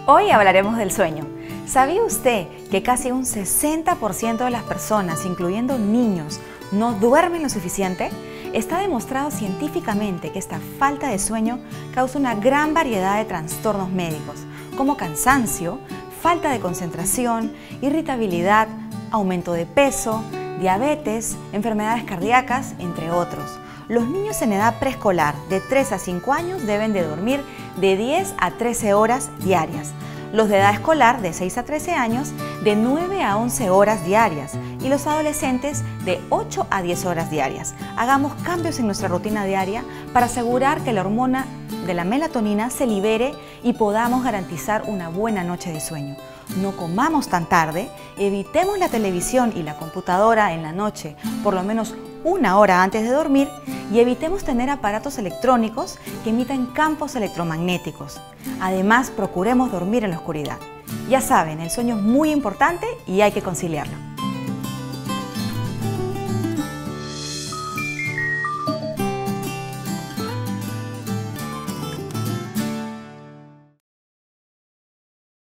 Hoy hablaremos del sueño. ¿Sabía usted que casi un 60% de las personas, incluyendo niños, no duermen lo suficiente? Está demostrado científicamente que esta falta de sueño causa una gran variedad de trastornos médicos, como cansancio, falta de concentración, irritabilidad, aumento de peso, diabetes, enfermedades cardíacas, entre otros. Los niños en edad preescolar de 3 a 5 años deben de dormir de 10 a 13 horas diarias. Los de edad escolar de 6 a 13 años de 9 a 11 horas diarias y los adolescentes de 8 a 10 horas diarias. Hagamos cambios en nuestra rutina diaria para asegurar que la hormona de la melatonina se libere y podamos garantizar una buena noche de sueño. No comamos tan tarde, evitemos la televisión y la computadora en la noche por lo menos 1 hora antes de dormir y evitemos tener aparatos electrónicos que emitan campos electromagnéticos. Además, procuremos dormir en la oscuridad. Ya saben, el sueño es muy importante y hay que conciliarlo.